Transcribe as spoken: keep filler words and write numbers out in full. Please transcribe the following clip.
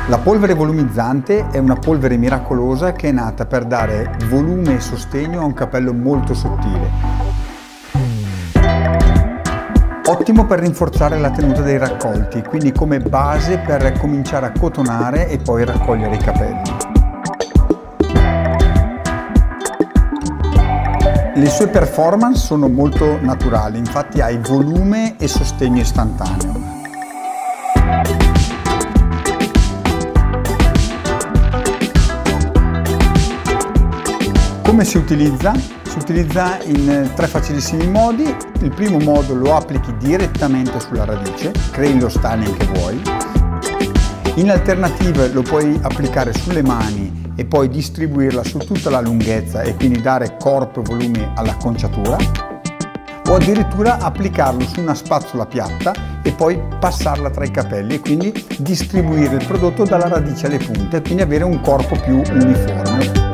La polvere volumizzante è una polvere miracolosa che è nata per dare volume e sostegno a un capello molto sottile. Ottimo per rinforzare la tenuta dei raccolti, quindi come base per cominciare a cotonare e poi raccogliere i capelli. Le sue performance sono molto naturali, infatti hai volume e sostegno istantaneo. Come si utilizza? Si utilizza in tre facilissimi modi. Il primo modo lo applichi direttamente sulla radice, crei lo styling che vuoi. In alternativa lo puoi applicare sulle mani e poi distribuirla su tutta la lunghezza e quindi dare corpo e volume all'acconciatura. O addirittura applicarlo su una spazzola piatta e poi passarla tra i capelli e quindi distribuire il prodotto dalla radice alle punte e quindi avere un corpo più uniforme.